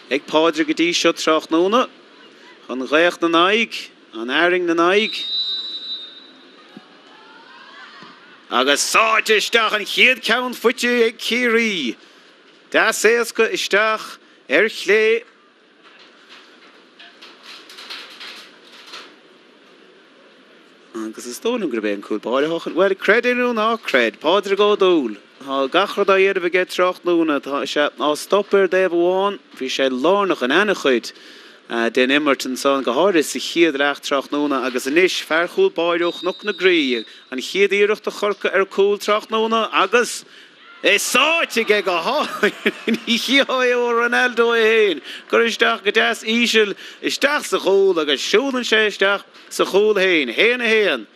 Ag Padre go dtí seo trach nóna. An réach na naig, an airing na naig. Agus sáte isteach an chéad ceann fuite ag Kerry. Da séasca isteach chlé. Agus is tónum gur ben cool báile hochan. Well, cred inú ná cred. Padre go dúl. Ha gachar da iad a get trach nóna. Tá sé á stopper Dave bháin. Bhí sé lárnach an ana chuid. Den Immerton son gehad is chiad recht trach nóna agus inis ferchúil báideoch noch na grí. An chiad íirecht a chorca cool trach nóna agus sáte ge go háin. Ní chiaoi ó Ronaldo héin. Gur isteach go deas ísil isteach sa chóil agus siúlan sé isteach sa chóil héin. Héin a héin.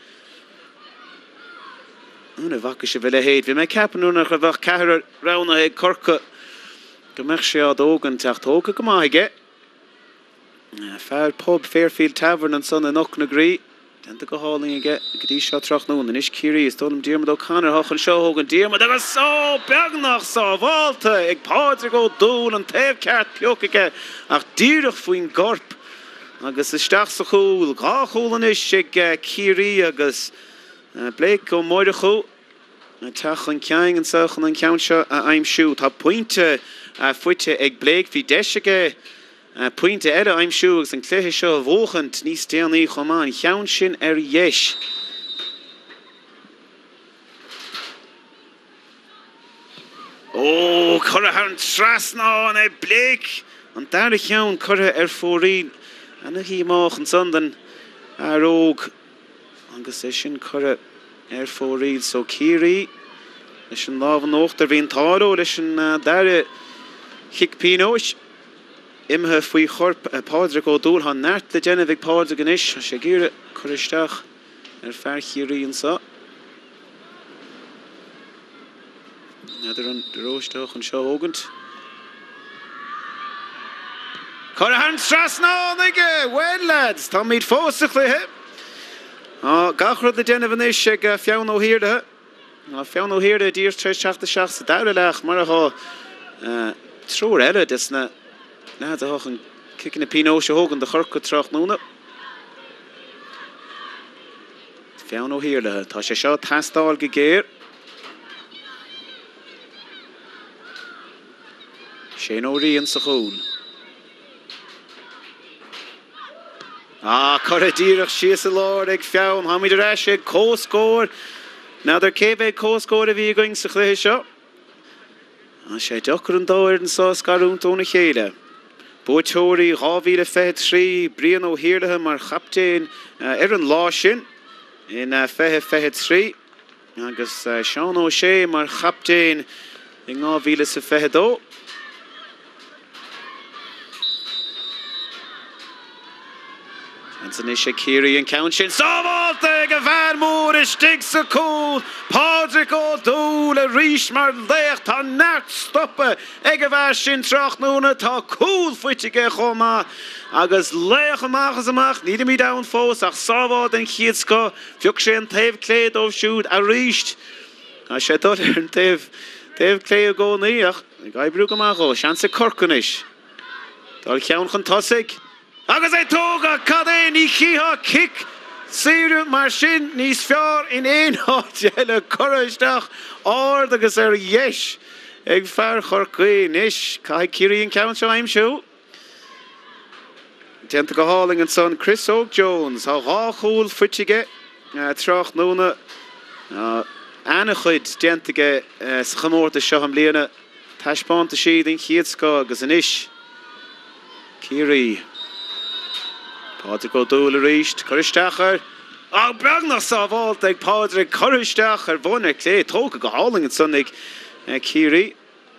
Una bhaca se bhile héid. Bhí mé capanúna go bhach cehar rána héid corca. Go meach sé ad ógan teach tóca go maige. Fair pub Fairfield Tavern and son knock na gree. Then to go hauling again. Gdí shot trach no and ish Kerry is told him Diarmid O'Connor hoch and show hogan Diarmid. That was so begnach so Volta. Eg Padre go dool and tape cart piokige. Ach dierach fuin gorp. Agus is stach so cool. Ga cool and ish eg Kerry agus Blake go moide go. Tach and Kyang and Souchan and Countcha I'm shoot. Ha pointe fuite eg Blake fi deshige. Pointe edda I'm sure and clear show wochend ní stearní choman chean sin yes. Oh, curra han trasna an Blake an daar chean curra fórin an hi mach an sonden roog agus sin curra fórin so Kerry is an lavan och der vin taro is an daar hik pinoch Imhe fwy chorp Padre go dúl han nert le Genevic Padre gnish sé gire choristeach ferchirí an sa. Nadir an roisteach an seo ógant. Corhan Strasna nige, well lads, tá míid fósach le he. Gachrod le Genevic is ag fiawn ó hirde. Fiawn ó hirde dýr tre seachta seachta daulelach mar ha trúr eile dis na Na de hoch een kicking pino se hoog en de chorke trach nóna. Fianno heerle tá sé seo tastal gegéir. Sé nó rion sa chún. Corradírach sias a lord ag fiann ha mi de reis ag cóscór. Na der cébe cóscór a bhí going sa chléthe seo. Sé dochar an dáir an sá scarún tóna chéile. Boatóirí ráhíle fethe trí brian ó hiirlathe mar chaptéin an lá sin in fethe trí agus Sean ó sé mar chaptéin i ngáhíle sa fethe dó. En san is sé Kerry an count sin sábháilta go bhar mór is stig sa cúl Padre go dúl a ríis mar léach tá neart stoppe ag a bhar sin trach nóna tá cúl fuitige chomá agus léach amach ní mí dain fós ach sábháil den chiad sco fiúg sé an taobh cléad ó siúd a ríist sé dul ar an taobh cléad go níach gaibrú amach ó sean sa corcanis Dá ceann chun tosaigh agus tóga cadé ní chiha kick Sire mar sin níos fear in éonát eile choristeach ard agus yes ag fear chorcaí níos cai Kerry an count I'm sure. Denta go háling an son Chris Oak Jones ha ráchúil fuitige trach nóna ana chuid dentige sa chamórta seo am léana taispánta siad in chiad sco agus an isis Kerry Padre go dúil a ríist, choristeachar. Beagnach sa bháilta ag Padre choristeachar bhna clé tóga go háling an son ag Kerry.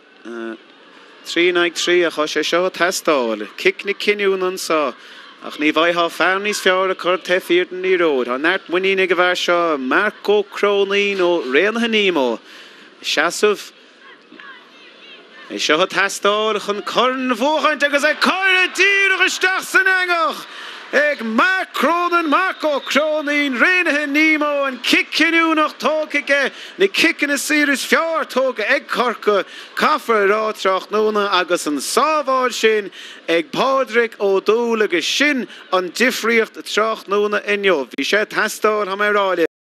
3-3 a chu sé seo testáil. Kick na ciniún an sa. Ach ní bhaitha fearr níos fearr a chur tefirt ní ród. Tá neart muína go bhar seo Marco Cronin ó réanatha nímó. Seasamh. Is seo testáil chun corn bhóchaint agus ag coir a tír agus steach san angach. ag Mark Cronin, Marco Cronin, Rinne Nemo, and kicking you noch tógige, ni kicking a series fjord tóga ag Cork, Caffer Rátrach Nuna, agus an Savard sin, ag Padraig O'Doul agus sin, an difriocht Trach Nuna inyo. Vi sé tastor ha